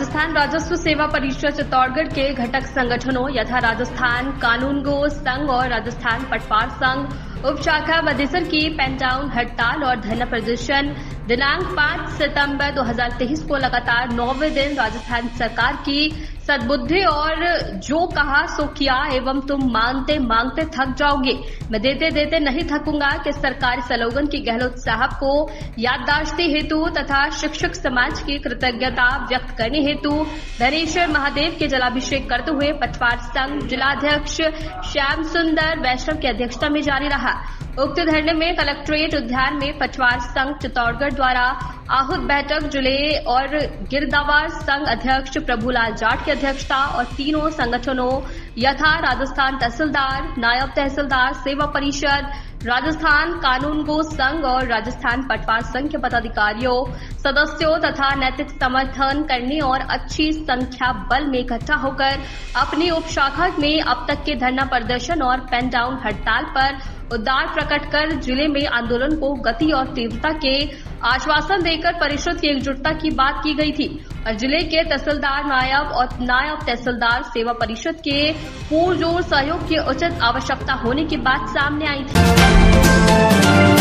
राजस्थान राजस्व सेवा परिषद चित्तौड़गढ़ के घटक संगठनों यथा राजस्थान कानूनगो संघ और राजस्थान पटवार संघ उपशाखा बदेसर की पेन डाउन हड़ताल और धरना प्रदर्शन दिनांक 5 सितंबर 2023 को लगातार 9वें दिन राजस्थान सरकार की सद्बुद्धि और जो कहा सो किया एवं तुम मांगते मांगते थक जाओगे, मैं देते देते नहीं थकूंगा कि सरकारी स्लोगन की गहलोत साहब को याददाश्ती हेतु तथा शिक्षक समाज की कृतज्ञता व्यक्त करने हेतु धनेश्वर महादेव के जलाभिषेक करते हुए पटवार संघ जिलाध्यक्ष श्याम सुंदर वैष्णव की अध्यक्षता में जारी रहा। उक्त धरने में कलेक्ट्रेट उद्यान में पटवार संघ चित्तौड़गढ़ द्वारा आहूत बैठक जिले और गिरदावर संघ अध्यक्ष प्रभुलाल जाट की अध्यक्षता और तीनों संगठनों यथा राजस्थान तहसीलदार नायब तहसीलदार सेवा परिषद, राजस्थान कानूनगो संघ और राजस्थान पटवार संघ के पदाधिकारियों सदस्यों तथा नैतिक समर्थन करने और अच्छी संख्या बल में इकट्ठा होकर अपनी उपशाखा में अब तक के धरना प्रदर्शन और पेन डाउन हड़ताल पर उद्गार प्रकट कर जिले में आंदोलन को गति और तीव्रता के आश्वासन देकर परिषद की एकजुटता की बात की गई थी और जिले के तहसीलदार नायब और नायब तहसीलदार सेवा परिषद के पुरजोर सहयोग की उचित आवश्यकता होने की बात सामने आई थी।